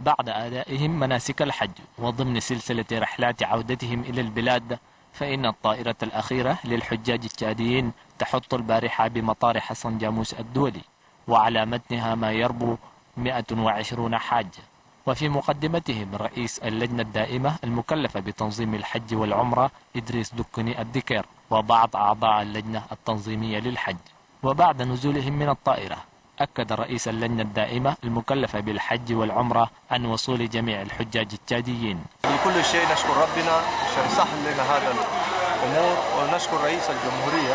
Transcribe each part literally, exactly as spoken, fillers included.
بعد أدائهم مناسك الحج وضمن سلسلة رحلات عودتهم إلى البلاد، فإن الطائرة الأخيرة للحجاج التشاديين تحط البارحة بمطار حسن جاموس الدولي، وعلى متنها ما يربو مئة وعشرين حاجة. وفي مقدمتهم رئيس اللجنة الدائمة المكلفة بتنظيم الحج والعمرة إدريس دكني الدكير وبعض أعضاء اللجنة التنظيمية للحج. وبعد نزولهم من الطائرة أكد رئيس اللجنة الدائمة المكلفة بالحج والعمرة عن وصول جميع الحجاج التشاديين. بكل شيء نشكر ربنا عشان سهل لنا هذا الأمور، ونشكر رئيس الجمهورية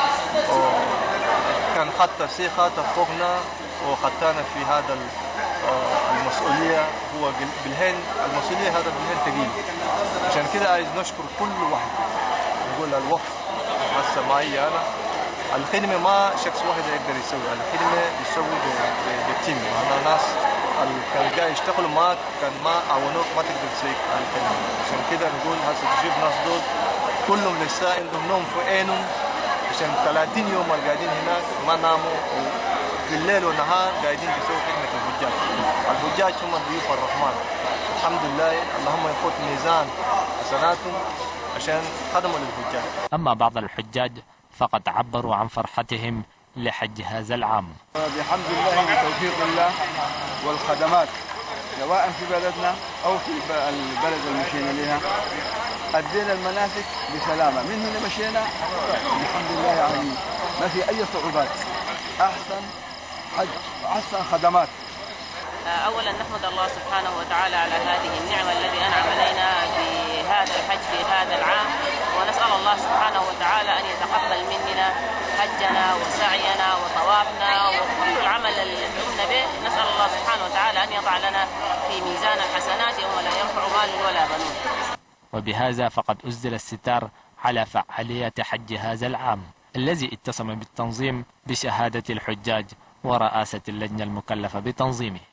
كان خط ثقة تفوقنا وخطانا في هذا المسؤولية. هو بالهين المسؤولية هذا بالهين ثقيل، عشان كده عايز نشكر كل واحد. نقول الوقت هسه معي أنا الخدمة ما شخص واحد يقدر يسوي، الخدمة بيسوي بالتيم. أنا ناس كانوا جاي يشتغلوا معك كان ما عاونوك ما تقدر تسوي الخدمة. عشان كده نقول هسه تجيب ناس دول كلهم لسه عندهم نوم في عينهم، عشان ثلاثين يوم قاعدين هناك ما ناموا، في الليل والنهار قاعدين يسووا خدمة الحجاج. الحجاج هم ضيوف الرحمن، الحمد لله اللهم يفوت ميزان حسناتهم عشان خدموا للحجاج. أما بعض الحجاج فقد عبروا عن فرحتهم لحج هذا العام. بحمد الله من توفيق الله والخدمات سواء في بلدنا أو في البلد المشينا لها، أدينا المناسك بسلامة. من هنا مشينا الحمد لله يعني ما في أي صعوبات، أحسن حج وأحسن خدمات. أولا نحمد الله سبحانه وتعالى على هذه النعمة التي أنعم علينا بهذا الحج في هذا العام، ونسأل الله سبحانه وتعالى أن يتقبل مننا حجنا وسعينا وطوافنا وكل العمل الذي قمنا به. نسأل الله سبحانه وتعالى أن يضع لنا في ميزان الحسنات يوم لا ينفع مال ولا بنون. وبهذا فقد أسدل الستار على فعالية حج هذا العام الذي اتسم بالتنظيم بشهادة الحجاج ورئاسة اللجنة المكلفة بتنظيمه.